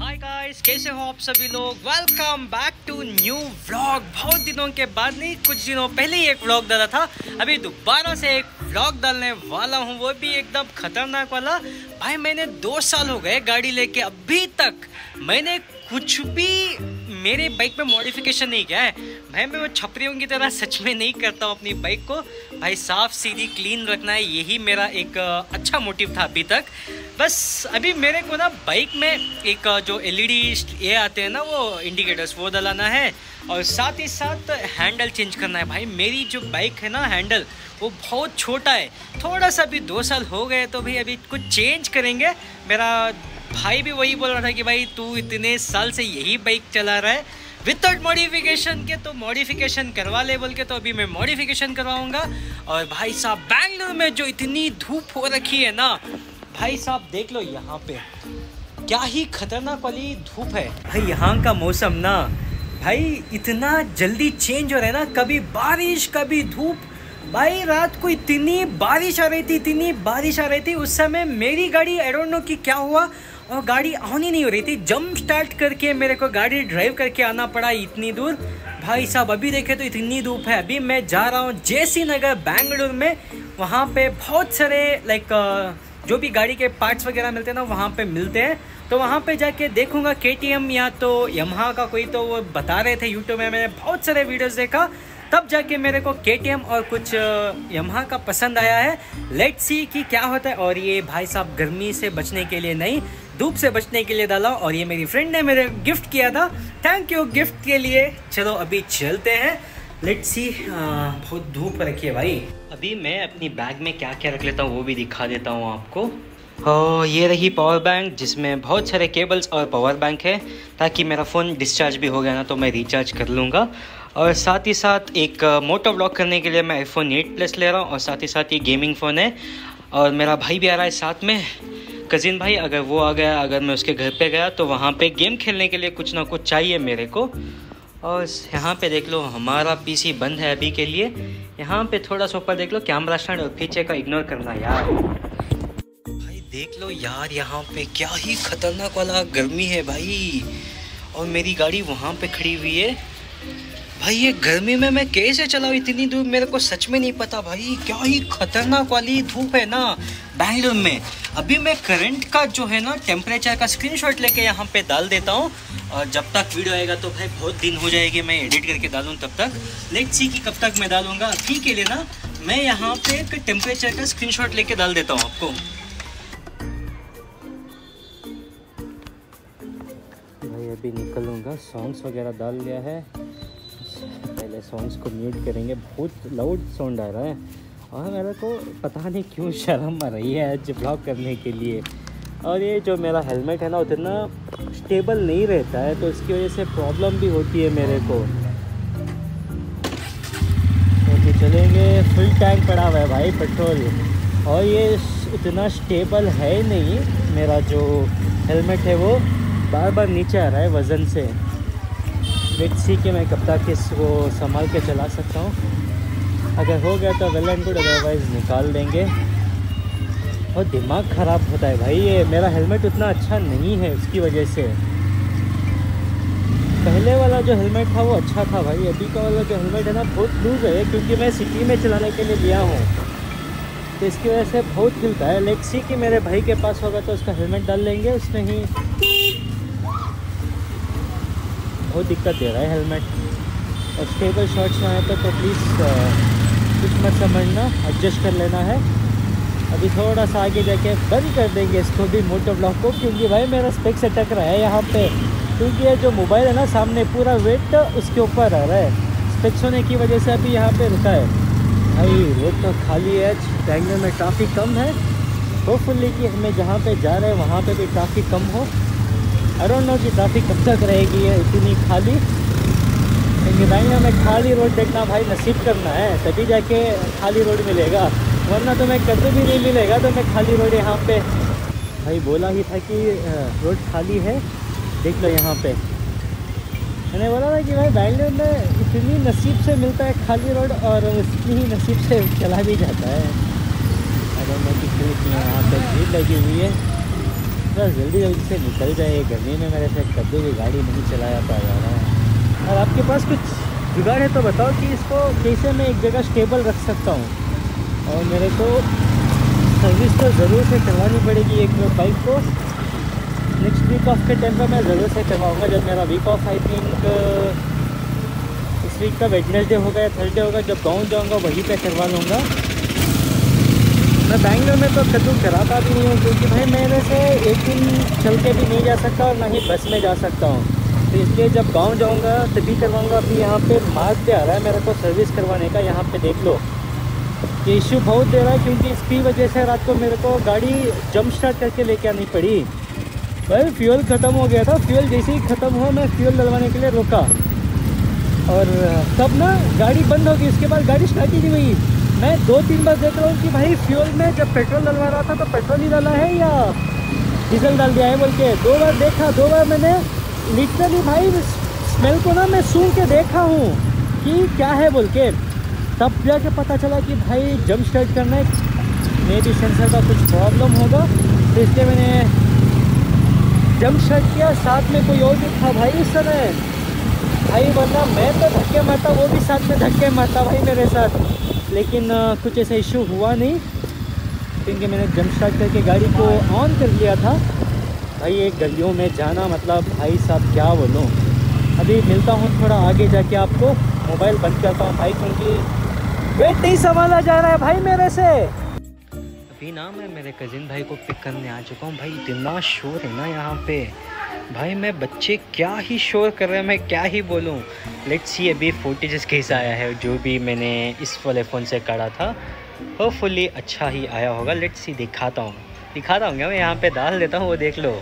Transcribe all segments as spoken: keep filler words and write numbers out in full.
Hi guys, कैसे हो आप सभी लोग। Welcome back to new vlog. बहुत दिनों के बाद, नहीं कुछ दिनों पहले ही एक व्लॉग डाला था, अभी दोबारा से एक व्लॉग डालने वाला हूँ, वो भी एकदम खतरनाक वाला। भाई मैंने दो साल हो गए गाड़ी लेके, अभी तक मैंने कुछ भी मेरे बाइक में मॉडिफिकेशन नहीं किया है। भाई मैं वो छपरियों की तरह सच में नहीं करता हूँ अपनी बाइक को। भाई साफ सीधी क्लीन रखना है, यही मेरा एक अच्छा मोटिव था अभी तक। बस अभी मेरे को ना बाइक में एक जो एलईडी ये आते हैं ना, वो इंडिकेटर्स, वो डलाना है और साथ ही साथ हैंडल चेंज करना है। भाई मेरी जो बाइक है ना, हैंडल वो बहुत छोटा है, थोड़ा सा भी दो साल हो गए तो भाई अभी कुछ चेंज करेंगे। मेरा भाई भी वही बोल रहा था कि भाई तू इतने साल से यही बाइक चला रहा है विदाउट मॉडिफिकेशन के, तो मॉडिफिकेशन करवा ले बोल के, तो अभी मैं मॉडिफिकेशन करवाऊँगा। और भाई साहब बेंगलुरु में जो इतनी धूप हो रखी है ना, भाई साहब देख लो यहाँ पे क्या ही खतरनाक वाली धूप है। भाई यहाँ का मौसम ना भाई इतना जल्दी चेंज हो रहा है ना, कभी बारिश कभी धूप। भाई रात को इतनी बारिश आ रही थी, इतनी बारिश आ रही थी, उस समय मेरी गाड़ी आई डोंट नो कि क्या हुआ और गाड़ी ऑन ही नहीं हो रही थी। जंप स्टार्ट करके मेरे को गाड़ी ड्राइव करके आना पड़ा इतनी दूर। भाई साहब अभी देखे तो इतनी धूप है। अभी मैं जा रहा हूँ जेसी नगर बेंगलुरु में, वहाँ पे बहुत सारे लाइक जो भी गाड़ी के पार्ट्स वगैरह मिलते हैं ना, वहाँ पे मिलते हैं। तो वहाँ पे जाके देखूंगा केटीएम या तो यमहा का कोई, तो वो बता रहे थे यूट्यूब में, मैंने बहुत सारे वीडियोस देखा, तब जाके मेरे को केटीएम और कुछ यमहा का पसंद आया है। लेट्स सी कि क्या होता है। और ये भाई साहब गर्मी से बचने के लिए नहीं, धूप से बचने के लिए डाला, और ये मेरी फ्रेंड ने मेरे गिफ्ट किया था। थैंक यू गिफ्ट के लिए। चलो अभी चलते हैं, लेट्स सी। बहुत धूप रखी है भाई। अभी मैं अपनी बैग में क्या क्या रख लेता हूँ वो भी दिखा देता हूँ आपको। और ये रही पावर बैंक, जिसमें बहुत सारे केबल्स और पावर बैंक है, ताकि मेरा फ़ोन डिस्चार्ज भी हो गया ना तो मैं रिचार्ज कर लूँगा। और साथ ही साथ एक मोटो व्लॉग करने के लिए मैं आईफोन एट प्लस ले रहा हूँ, और साथ ही साथ ये गेमिंग फ़ोन है। और मेरा भाई भी आ रहा है साथ में, कज़िन भाई। अगर वो आ गया, अगर मैं उसके घर पे गया, तो वहाँ पे गेम खेलने के लिए कुछ ना कुछ चाहिए मेरे को। और यहाँ पे देख लो हमारा पीसी बंद है अभी के लिए। यहाँ पे थोड़ा सा ऊपर देख लो कैमरा स्टैंड, और पीछे का इग्नोर करना यार। भाई देख लो यार यहाँ पे क्या ही खतरनाक वाला गर्मी है भाई। और मेरी गाड़ी वहाँ पे खड़ी हुई है। भाई ये गर्मी में मैं कैसे चलाऊँ इतनी दूर, मेरे को सच में नहीं पता भाई। क्या ही खतरनाक वाली धूप है ना बेंगलुरु में। अभी मैं करंट का जो है ना टेम्परेचर का स्क्रीनशॉट लेके यहाँ पे डाल देता हूँ, और जब तक वीडियो आएगा तो भाई बहुत दिन हो जाएगी, मैं एडिट करके डालूँ तब तक। लेट्स सी कि कब तक मैं डालूँगा। अभी के लिए ना मैं यहाँ पे एक टेम्परेचर का स्क्रीनशॉट लेके डाल देता हूँ आपको। भाई अभी निकलूँगा, सॉन्ग्स वगैरह डाल लिया है। पहले सॉन्ग्स को म्यूट करेंगे, बहुत लाउड साउंड आ रहा है और मेरे को पता नहीं क्यों शर्म आ रही है आज ब्लॉग करने के लिए। और ये जो मेरा हेलमेट है ना उतना स्टेबल नहीं रहता है, तो इसकी वजह से प्रॉब्लम भी होती है मेरे को। तो चलेंगे, फुल टैंक पड़ा हुआ है भाई पेट्रोल, और ये उतना स्टेबल है नहीं। मेरा जो हेलमेट है वो बार बार नीचे आ रहा है वज़न से। लेट्स सी कि मैं कब तक इसको संभाल के चला सकता हूँ। अगर हो गया तो वेल एंड गुड, अदरवाइज़ निकाल देंगे। और दिमाग ख़राब होता है भाई, ये मेरा हेलमेट उतना अच्छा नहीं है उसकी वजह से। पहले वाला जो हेलमेट था वो अच्छा था भाई, अभी का वाला जो हेलमेट है ना बहुत लूज है, क्योंकि मैं सिटी में चलाने के लिए लिया हूँ, तो इसकी वजह से बहुत हिलता है। लेट्स सी कि मेरे भाई के पास होगा तो उसका हेलमेट डाल लेंगे उसमें ही। बहुत दिक्कत दे रहा है हेलमेट। और स्टेबल शॉट्स में आए तो, तो प्लीज़ कुछ मत समझना, एडजस्ट कर लेना है। अभी थोड़ा सा आगे जाके बंद कर देंगे इसको भी, मोटो ब्लॉक को, क्योंकि भाई मेरा स्पेक से टक रहा है यहाँ पे। क्योंकि ये जो मोबाइल है ना सामने, पूरा वेट उसके ऊपर आ रहा है, स्पेक्स होने की वजह से अभी यहाँ पे रुका है। भाई रोड तो खाली है, बेंगलुरु में ट्रैफिक कम है। होपफुली कि हमें जहाँ पे जा रहे हैं वहाँ पे भी ट्रैफिक कम हो। आई डोंट नो कि ट्रैफिक कब तक रहेगी है इतनी खाली, क्योंकि बेंगलुरु में खाली रोड देखना भाई नसीब करना है, तभी जाके खाली रोड मिलेगा, वरना तो मैं कभी भी नहीं मिलेगा। तो मैं खाली रोड यहाँ पे भाई बोला ही था कि रोड खाली है, देख लो यहाँ पे। मैंने बोला था कि भाई बेंगलुरु में इतनी नसीब से मिलता है खाली रोड, और उतनी ही नसीब से चला भी जाता है। अगर मैं किसी यहाँ पे भीड़ लगी हुई है, बस जल्दी जल्दी से निकल जाए, गर्मी में मेरे से कभी भी गाड़ी नहीं चलाया पा रहा है। और आपके पास कुछ जुगाड़ है तो बताओ कि इसको कैसे मैं एक जगह स्टेबल रख सकता हूँ। और मेरे को सर्विस तो ज़रूर से करवानी पड़ेगी एक बाइक को। नेक्स्ट वीक ऑफ के टाइम पर मैं ज़रूर से करवाऊँगा, जब मेरा वीक ऑफ आई थिंक इस वीक का वेडनेसडे होगा या थर्सडे होगा, जब गाँव जाऊँगा वहीं पे करवा लूँगा। मैं बैंगलोर में तो कद्दू कराता भी नहीं हूँ, क्योंकि भाई मेरे से एक दिन चल के भी नहीं जा सकता और ना ही बस में जा सकता हूँ। तो इसलिए जब गांव जाऊंगा तभी करवाऊंगा। अभी यहाँ पे मार्च पे आ रहा है मेरे को सर्विस करवाने का। यहाँ पे देख लो ये इशू बहुत दे रहा है, क्योंकि इसकी वजह से रात को मेरे को गाड़ी जंप स्टार्ट करके लेके आनी पड़ी। भाई फ्यूल ख़त्म हो गया था, फ्यूल जैसे ही ख़त्म हुआ मैं फ्यूल डलवाने के लिए रुका और तब ना गाड़ी बंद हो गई। उसके बाद गाड़ी स्टार्ट ही नहीं हुई। मैं दो तीन बार देख रहा हूँ कि भाई फ्यूल में जब पेट्रोल डलवा रहा था तो पेट्रोल ही डाला है या डीजल डाल दिया है बोल के दो बार देखा। दो बार मैंने लिटरली भाई स्मेल को ना मैं सूंघ के देखा हूँ कि क्या है बोल के, तब जाके पता चला कि भाई जंप स्टार्ट करना है, मे बी सेंसर का कुछ प्रॉब्लम होगा। तो इसलिए मैंने जंप स्टार्ट किया। साथ में कोई और भी था भाई इस समय भाई, वरना मैं तो धक्के मारता, वो भी साथ में धक्के मारता भाई मेरे साथ। लेकिन आ, कुछ ऐसा इशू हुआ नहीं, क्योंकि मैंने जंप स्टार्ट करके गाड़ी को ऑन कर लिया था। भाई एक गलियों में जाना मतलब भाई साहब क्या बोलूँ। अभी मिलता हूँ थोड़ा आगे जाके आपको, मोबाइल बंद करता हूँ भाई, क्योंकि वेट नहीं संभाला जा रहा है भाई मेरे से। अभी ना मैं मेरे कज़िन भाई को पिक करने आ चुका हूँ। भाई इतना शोर है ना यहाँ पे भाई, मैं बच्चे क्या ही शोर कर रहे हैं, मैं क्या ही बोलूँ। लेट्स सी अभी फुटेज कैसा आया है, जो भी मैंने इस वाले फ़ोन से काढ़ा था होपफुली अच्छा ही आया होगा। लेट्स सी दिखाता हूँ दिखाता हूँ क्या मैं यहाँ पे डाल देता हूँ, वो देख लो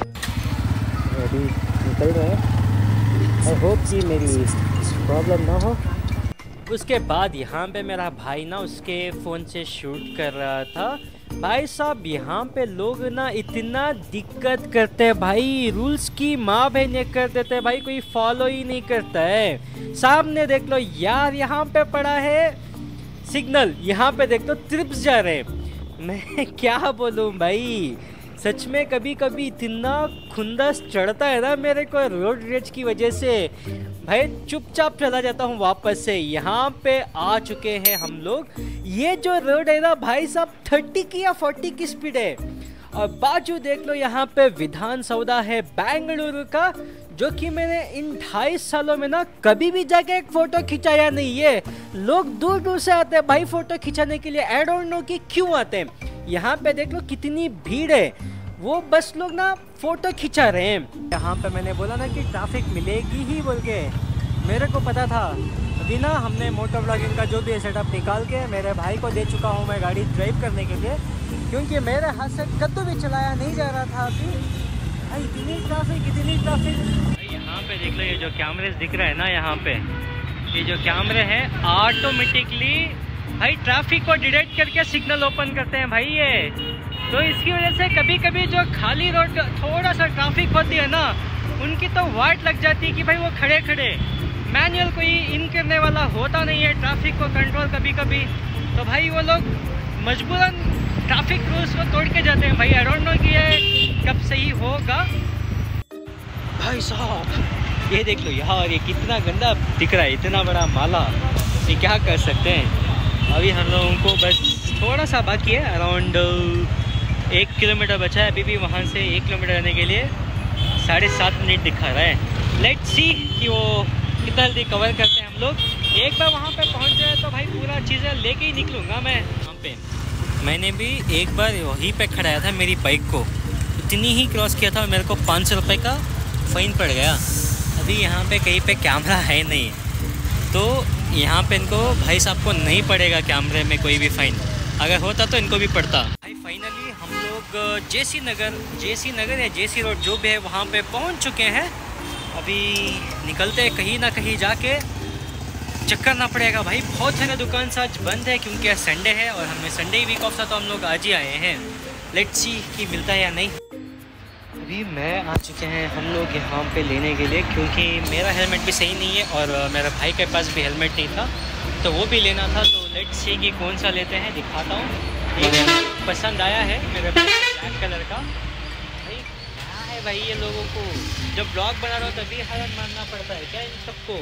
अभी निकल रहे हैं। आई होप कि मेरी प्रॉब्लम ना हो। उसके बाद यहाँ पे मेरा भाई ना उसके फ़ोन से शूट कर रहा था। भाई साहब यहाँ पे लोग ना इतना दिक्कत करते हैं भाई, रूल्स की माँ बहन कर देते हैं भाई, कोई फॉलो ही नहीं करता है। सामने देख लो यार, यहाँ पे पड़ा है सिग्नल, यहाँ पे देख लो ट्रिप्स जा रहे हैं। मैं क्या बोलूँ भाई, सच में कभी कभी इतना खुंदस चढ़ता है ना मेरे को रोड रेज की वजह से। भाई चुपचाप चला जाता हूँ वापस से। यहाँ पे आ चुके हैं हम लोग। ये जो रोड है ना भाई साहब थर्टी की या फोर्टी की स्पीड है। और बाजू देख लो यहाँ पे विधान सौदा है बेंगलुरु का, जो कि मैंने इन ढाई सालों में ना कभी भी जाके एक फ़ोटो खिंचाया नहीं है। लोग दूर दूर से आते हैं भाई फ़ोटो खिंचाने के लिए, आई डोंट नो कि क्यों आते हैं। यहाँ पे देख लो कितनी भीड़ है, वो बस लोग ना फ़ोटो खिंचा रहे हैं। यहाँ पे मैंने बोला ना कि ट्रैफिक मिलेगी ही बोल के, मेरे को पता था। अभी ना हमने मोटो ब्लॉगिंग का जो भी सेटअप निकाल के मेरे भाई को दे चुका हूँ मैं गाड़ी ड्राइव करने के लिए, क्योंकि मेरे हाथ से कद्दू भी चलाया नहीं जा रहा था अभी। भाई इतनी ट्रैफिक इतनी ट्रैफिक। यहाँ पे देख लो ये जो कैमरे दिख रहे हैं ना, यहाँ पे ये जो कैमरे हैं ऑटोमेटिकली भाई ट्रैफिक को डिटेक्ट करके सिग्नल ओपन करते हैं भाई ये। तो इसकी वजह से कभी कभी जो खाली रोड थोड़ा सा ट्रैफिक होती है ना, उनकी तो वाट लग जाती है कि भाई वो खड़े खड़े, मैनुअल कोई इन करने वाला होता नहीं है ट्रैफिक को कंट्रोल कभी कभी। तो भाई वो लोग मजबूरन ट्रैफिक रूल्स को तोड़ के जाते हैं भाई। आई डोंट नो कि ये कब सही होगा। भाई साहब ये देख लो यार, ये कितना गंदा दिख रहा है, इतना बड़ा माला, ये क्या कर सकते हैं। अभी हम लोगों को बस थोड़ा सा बाकी है, अराउंड एक किलोमीटर बचा है अभी भी। वहाँ से एक किलोमीटर आने के लिए साढ़े सात मिनट दिखा रहा है। लेट्स सी कि वो कितना जल्दी कवर करते हैं हम लोग। एक बार वहाँ पे पहुँच जाए तो भाई पूरा चीज़ें लेके ही निकलूँगा मैं वहाँ पे। मैंने भी एक बार वहीं पे खड़ाया था मेरी बाइक को, इतनी ही क्रॉस किया था, मेरे को पाँच सौ रुपये का फ़ाइन पड़ गया। अभी यहाँ पे कहीं पे कैमरा है नहीं, तो यहाँ पे इनको भाई साहब को नहीं पड़ेगा कैमरे में कोई भी फ़ाइन, अगर होता तो इनको भी पड़ता। भाई फाइनली हम लोग जेसी नगर जेसी नगर या जेसी रोड जो भी है वहाँ पे पहुँच चुके हैं। अभी निकलते हैं, कहीं ना कहीं जाके चक्कर ना पड़ेगा भाई। बहुत सारे दुकान से आज बंद है क्योंकि आज संडे है और हमें संडे वीक ऑफ था, तो हम लोग आज ही आए हैं। लेट्स सी कि मिलता है या नहीं। अभी मैं आ चुके हैं हम लोग यहाँ पे लेने के लिए, क्योंकि मेरा हेलमेट भी सही नहीं है और मेरे भाई के पास भी हेलमेट नहीं था, तो वो भी लेना था। तो लेट्स सी कि कौन सा लेते हैं, दिखाता हूँ। एक पसंद आया है मेरे ब्लैक कलर का, भाई भाई ये लोगों को, जब ब्लॉग बना रहा हो तभी हालत मानना पड़ता है क्या इन सबको।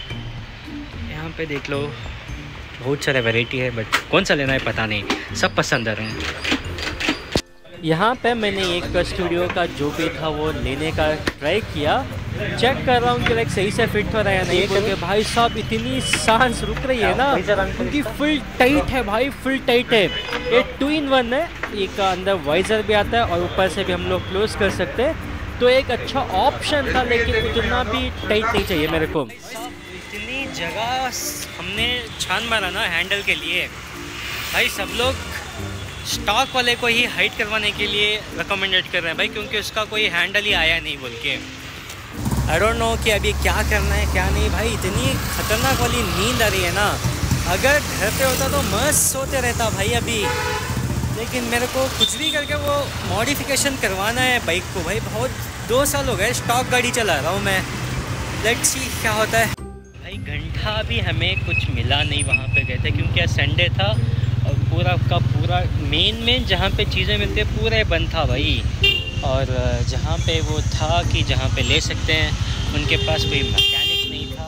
यहाँ पे देख लो बहुत सारे वैरायटी है, बट कौन सा लेना है पता नहीं, सब पसंद आ रहे हैं। यहाँ पे मैंने एक स्टूडियो का जो भी था वो लेने का ट्राई किया, चेक कर रहा हूँ कि लाइक सही से फिट हो रहा है नहीं, क्योंकि भाई साहब इतनी सांस रुक रही है ना, उनकी फुल टाइट है भाई, फुल टाइट है। ये टू इन वन है, एक अंदर वाइजर भी आता है और ऊपर से भी हम लोग क्लोज कर सकते हैं, तो एक अच्छा ऑप्शन था, लेकिन उतना भी टाइट नहीं चाहिए मेरे को। इतनी जगह हमने छान मारा ना हैंडल के लिए, भाई सब लोग स्टॉक वाले को ही हाइट करवाने के लिए रिकमेंडेड कर रहे हैं भाई, क्योंकि उसका कोई हैंडल ही आया नहीं बोल के। आई डोंट नो कि अभी क्या करना है क्या नहीं भाई, इतनी खतरनाक वाली नींद आ रही है ना, अगर घर पे होता तो मस्त सोते रहता भाई अभी, लेकिन मेरे को कुछ भी करके वो मॉडिफिकेशन करवाना है बाइक को भाई। बहुत दो साल हो गए स्टॉक गाड़ी चला रहा हूँ मैं, लेट्स सी क्या होता है भाई। घंटा भी हमें कुछ मिला नहीं, वहाँ पे गए थे क्योंकि आज संडे था और पूरा का पूरा मेन मेन जहाँ पे चीज़ें मिलती है पूरा बंद था भाई, और जहाँ पे वो था कि जहाँ पे ले सकते हैं उनके पास कोई मैकेनिक नहीं था,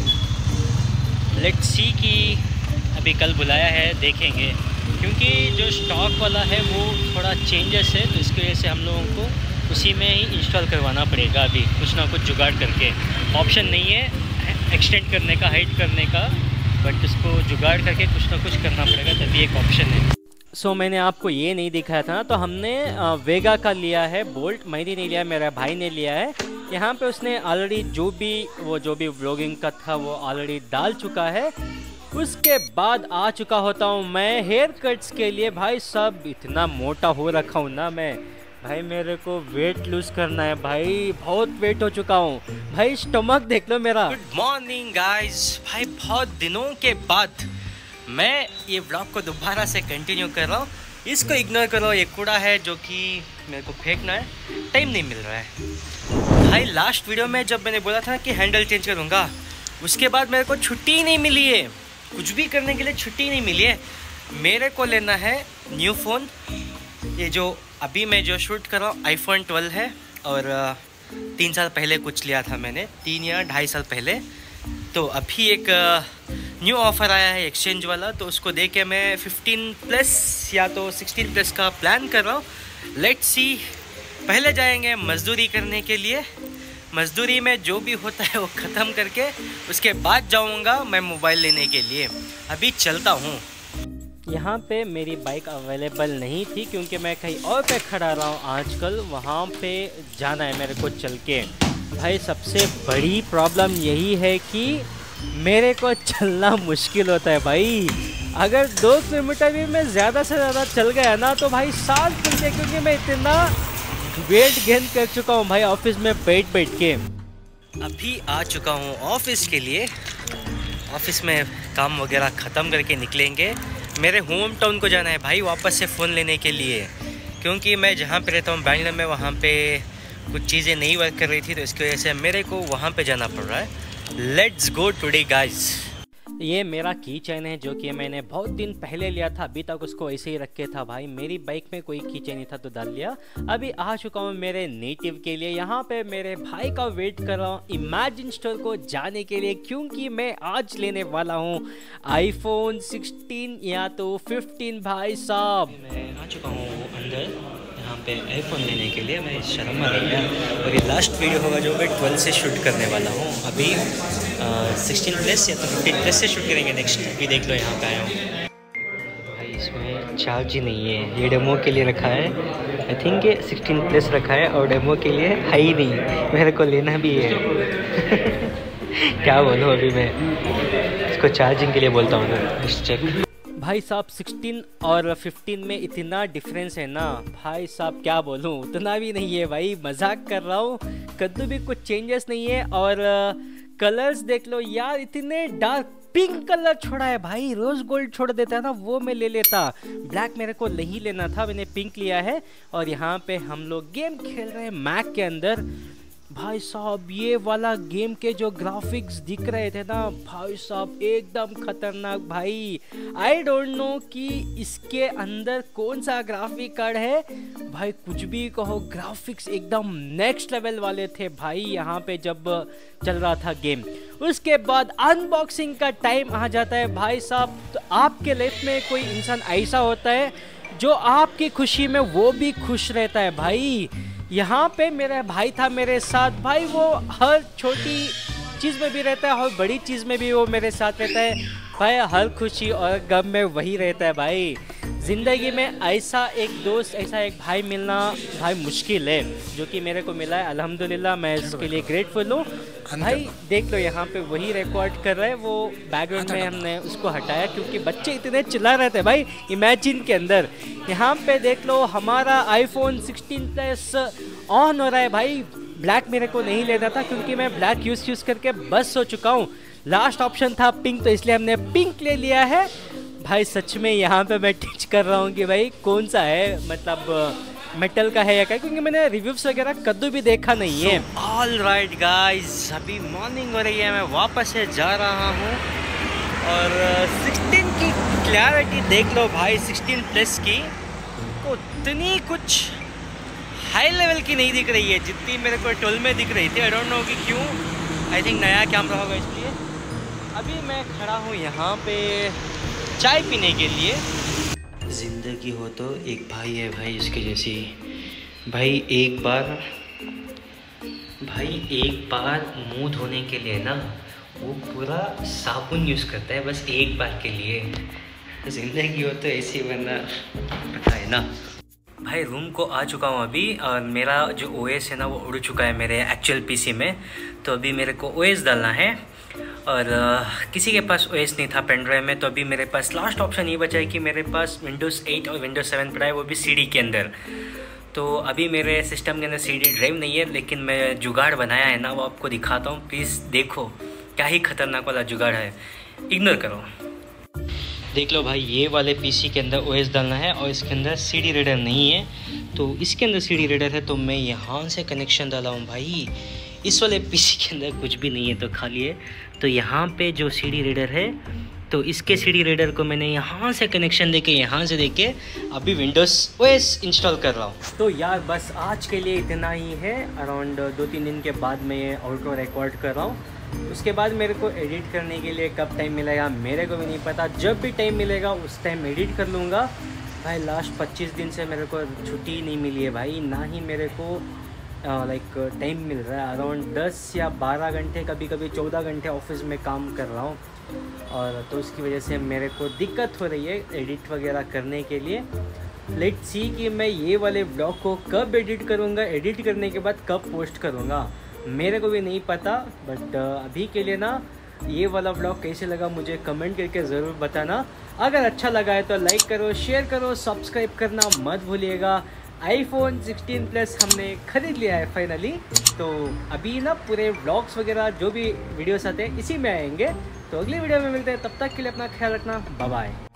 तो लेट्स सी कि अभी कल बुलाया है देखेंगे, क्योंकि जो स्टॉक वाला है वो थोड़ा चेंजेस है, तो इसकी वजह से हम लोगों को उसी में ही इंस्टॉल करवाना पड़ेगा अभी, कुछ ना कुछ जुगाड़ करके। ऑप्शन नहीं है एक्सटेंड करने का, हाइट करने का, बट उसको जुगाड़ करके कुछ ना कुछ करना पड़ेगा, तभी एक ऑप्शन है। सो so, मैंने आपको ये नहीं दिखाया था ना, तो हमने वेगा का लिया है बोल्ट, मैंने नहीं लिया, मेरा भाई ने लिया है। यहाँ पे उसने ऑलरेडी जो भी वो जो भी व्लॉगिंग का था वो ऑलरेडी डाल चुका है। उसके बाद आ चुका होता हूँ मैं हेयर कट्स के लिए। भाई सब इतना मोटा हो रखा हूँ ना मैं भाई, मेरे को वेट लूज करना है भाई, बहुत वेट हो चुका हूँ भाई, स्टमक देख लो मेरा। गुड मॉर्निंग गाइस, भाई बहुत दिनों के बाद मैं ये व्लॉग को दोबारा से कंटिन्यू कर रहा हूँ। इसको इग्नोर करो, ये कूड़ा है जो कि मेरे को फेंकना है, टाइम नहीं मिल रहा है भाई। लास्ट वीडियो में जब मैंने बोला था कि हैंडल चेंज करूँगा, उसके बाद मेरे को छुट्टी ही नहीं मिली है, कुछ भी करने के लिए छुट्टी नहीं मिली है। मेरे को लेना है न्यू फ़ोन, ये जो अभी मैं जो शूट कर रहा हूँ आईफोन ट्वेल्व है, और तीन साल पहले कुछ लिया था मैंने, तीन या ढाई साल पहले। तो अभी एक न्यू ऑफ़र आया है एक्सचेंज वाला, तो उसको देख के मैं फिफ्टीन प्लस या तो सिक्सटीन प्लस का प्लान कर रहा हूँ। लेट्स सी, पहले जाएंगे मज़दूरी करने के लिए, मज़दूरी में जो भी होता है वो ख़त्म करके उसके बाद जाऊँगा मैं मोबाइल लेने के लिए। अभी चलता हूँ। यहाँ पे मेरी बाइक अवेलेबल नहीं थी क्योंकि मैं कहीं और पे खड़ा रहा हूँ आजकल, वहाँ पे जाना है मेरे को चल के। भाई सबसे बड़ी प्रॉब्लम यही है कि मेरे को चलना मुश्किल होता है भाई। अगर दो किलोमीटर भी मैं ज़्यादा से ज़्यादा चल गया ना तो भाई सांस फूलते, क्योंकि मैं इतना वेट गेन कर चुका हूँ भाई ऑफिस में बैठ बैठ के। अभी आ चुका हूँ ऑफिस के लिए, ऑफिस में काम वगैरह ख़त्म करके निकलेंगे। मेरे होम टाउन को जाना है भाई वापस से फ़ोन लेने के लिए, क्योंकि मैं जहाँ पे रहता हूँ बैंगलोर में, वहाँ पे कुछ चीज़ें नहीं वर्क कर रही थी, तो इसकी वजह से मेरे को वहाँ पे जाना पड़ रहा है। Let's go today guys. ये मेरा की चेन है जो कि मैंने बहुत दिन पहले लिया था, अभी तक उसको ऐसे ही रखे था भाई। मेरी बाइक में कोई की चेन नहीं था तो डाल लिया। अभी आ चुका हूँ मेरे नेटिव के लिए, यहाँ पे मेरे भाई का वेट कर रहा हूँ इमेजिन स्टोर को जाने के लिए, क्योंकि मैं आज लेने वाला हूँ आईफोन सिक्सटीन या तो फिफ्टीन। भाई साहब मैं आ चुका हूँ अंदर यहाँ पे आईफोन लेने के लिए। मैं शर्म आ रही है, और ये लास्ट वीडियो होगा जो मैं ट्वेल्व से शूट करने वाला हूँ। अभी सिक्सटीन प्लस या तो फिफ्टीन प्लस से शूट करेंगे नेक्स्ट। अभी देख लो यहाँ पे आया हूँ भाई, इसमें चार्ज ही नहीं है, ये डेमो के लिए रखा है। आई थिंक ये सिक्सटीन प्लस रखा है और डेमो के लिए है ही नहीं, मेरे को लेना भी है। क्या बोलूँ अभी मैं इसको चार्जिंग के लिए बोलता हूँ ना, चेक। भाई साहब सिक्सटीन और फिफ्टीन में इतना डिफरेंस है ना भाई साहब, क्या बोलूँ, उतना भी नहीं है भाई, मजाक कर रहा हूँ। कद्दू भी कुछ चेंजेस नहीं है, और कलर्स देख लो यार, इतने डार्क पिंक कलर छोड़ा है भाई। रोज गोल्ड छोड़ देता है ना वो मैं ले लेता, ब्लैक मेरे को नहीं लेना था, मैंने पिंक लिया है। और यहाँ पे हम लोग गेम खेल रहे हैं मैक के अंदर। भाई साहब ये वाला गेम के जो ग्राफिक्स दिख रहे थे ना भाई साहब एकदम खतरनाक भाई। आई डोंट नो कि इसके अंदर कौन सा ग्राफिक कार्ड है भाई, कुछ भी कहो ग्राफिक्स एकदम नेक्स्ट लेवल वाले थे भाई यहाँ पे जब चल रहा था गेम। उसके बाद अनबॉक्सिंग का टाइम आ जाता है भाई साहब। तो आपके लाइफ में कोई इंसान ऐसा होता है जो आपकी खुशी में वो भी खुश रहता है भाई। यहाँ पे मेरा भाई था मेरे साथ भाई, वो हर छोटी चीज़ में भी रहता है, हर बड़ी चीज़ में भी वो मेरे साथ रहता है भाई। हर खुशी और गम में वही रहता है भाई। ज़िंदगी में ऐसा एक दोस्त, ऐसा एक भाई मिलना भाई मुश्किल है, जो कि मेरे को मिला है अल्हम्दुलिल्लाह। मैं इसके लिए ग्रेटफुल हूँ भाई। देख लो यहाँ पे वही रिकॉर्ड कर रहा है, वो बैकग्राउंड में हमने उसको हटाया क्योंकि बच्चे इतने चिल्ला रहे थे भाई इमेजिन के अंदर। यहाँ पे देख लो हमारा आईफोन सिक्सटीन प्लस ऑन हो रहा है भाई। ब्लैक मेरे को नहीं लेना था क्योंकि मैं ब्लैक यूज़ यूज़ करके बस हो चुका हूँ। लास्ट ऑप्शन था पिंक, तो इसलिए हमने पिंक ले लिया है भाई। सच में यहाँ पे मैं टिच कर रहा हूँ कि भाई कौन सा है, मतलब मेटल का है या क्या, क्योंकि मैंने रिव्यूज वगैरह कद्दू भी देखा नहीं है। ऑल राइट गाइस, अभी मॉर्निंग हो रही है, मैं वापस से जा रहा हूँ और सिक्सटीन की क्लैरिटी देख लो भाई। सिक्सटीन प्लस की तो इतनी कुछ हाई लेवल की नहीं दिख रही है जितनी मेरे को ट्वेल्व में दिख रही थी। आई डोंट नो कि क्यों, आई थिंक नया कैमरा होगा इसलिए। अभी मैं खड़ा हूँ यहाँ पे चाय पीने के लिए। ज़िंदगी हो तो एक भाई है भाई इसके जैसी भाई। एक बार भाई एक बार मुंह धोने के लिए ना वो पूरा साबुन यूज़ करता है बस एक बार के लिए। ज़िंदगी हो तो ऐसी, वरना पता है ना भाई। रूम को आ चुका हूँ अभी और मेरा जो ओएस है ना वो उड़ चुका है मेरे एक्चुअल पीसी में। तो अभी मेरे को ओएस डालना है और uh, किसी के पास ओएस नहीं था पेन ड्राइव में। तो अभी मेरे पास लास्ट ऑप्शन ये बचा है कि मेरे पास विंडोज़ एट और विंडोज़ सेवन पड़ा है, वो भी सीडी के अंदर। तो अभी मेरे सिस्टम के अंदर सीडी ड्राइव नहीं है, लेकिन मैं जुगाड़ बनाया है ना वो आपको दिखाता हूँ। प्लीज़ देखो क्या ही खतरनाक वाला जुगाड़ है, इग्नोर करो। देख लो भाई, ये वाले पीसी के अंदर ओएस डालना है और इसके अंदर सीडी रीडर नहीं है। तो इसके अंदर सीडी रीडर है तो मैं यहाँ से कनेक्शन डाला हूँ भाई। इस वाले पीसी के अंदर कुछ भी नहीं है तो खाली है। तो यहाँ पे जो सीडी रीडर है तो इसके सीडी रीडर को मैंने यहाँ से कनेक्शन देके यहाँ से देके अभी विंडोज़ ओएस इंस्टॉल कर रहा हूँ। तो यार बस आज के लिए इतना ही है। अराउंड दो तीन दिन के बाद मैं ये ऑडियो रिकॉर्ड कर रहा हूँ। उसके बाद मेरे को एडिट करने के लिए कब टाइम मिलेगा मेरे को भी नहीं पता। जब भी टाइम मिलेगा उस टाइम एडिट कर लूँगा भाई। लास्ट पच्चीस दिन से मेरे को छुट्टी नहीं मिली है भाई, ना ही मेरे को लाइक टाइम मिल रहा है। अराउंड दस या बारह घंटे, कभी कभी चौदह घंटे ऑफिस में काम कर रहा हूँ और तो उसकी वजह से मेरे को दिक्कत हो रही है एडिट वगैरह करने के लिए। लेट्स सी कि मैं ये वाले ब्लॉग को कब एडिट करूँगा, एडिट करने के बाद कब पोस्ट करूँगा मेरे को भी नहीं पता। बट अभी के लिए ना ये वाला ब्लॉग कैसे लगा मुझे कमेंट करके ज़रूर बताना। अगर अच्छा लगा है तो लाइक करो, शेयर करो, सब्सक्राइब करना मत भूलिएगा। आईफोन सिक्सटीन प्लस हमने ख़रीद लिया है फाइनली। तो अभी ना पूरे व्लॉग्स वगैरह जो भी वीडियोस आते हैं इसी में आएंगे। तो अगली वीडियो में मिलते हैं, तब तक के लिए अपना ख्याल रखना, बाय बाय।